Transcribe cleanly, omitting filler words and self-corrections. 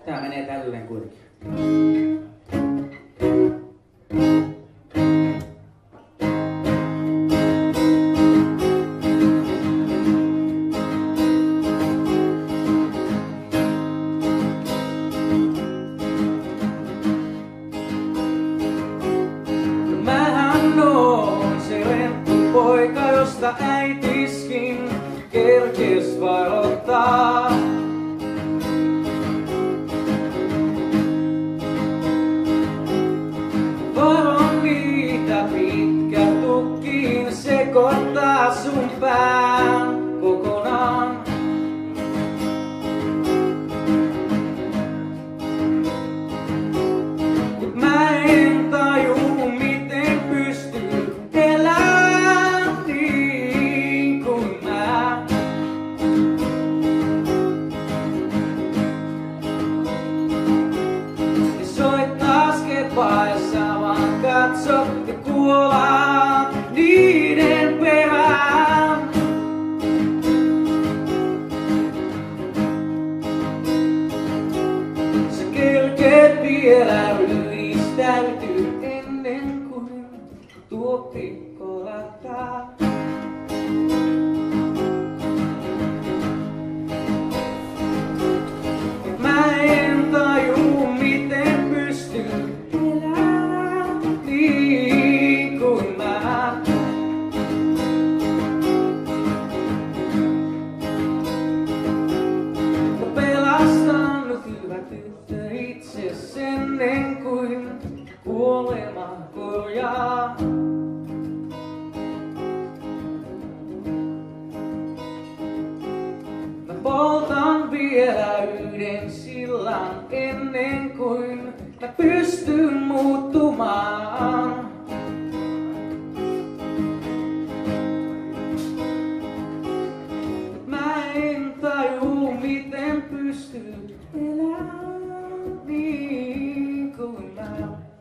Tää menee tälleen kuitenkin. Mähän oon se renttupoika, josta äitiskin kerkes varoittaa. Varon niitä pitkä tukkiin, sekoittaa sun pään kokonaan. Mut mä en tajuu, miten pystyy elämään niin kuin mä. Ja soittaa skepaa ja sä vaan katsot ja kuolaat niiden perään. Sä kelkeet vielä ryhdistäytyy ennen kuin tuo pikko lähtää. Mä en tajuu, miten pystyy elämään niin kuin mä. Mä pelastan nyt hyvä tyttö itses ennen kuin kuolema korjaa. Mä poltan vielä yhden sillan ennen kuin mä pystyn muuttumaan. Mä en tajuu, miten pystyy elämään niin kuin mä.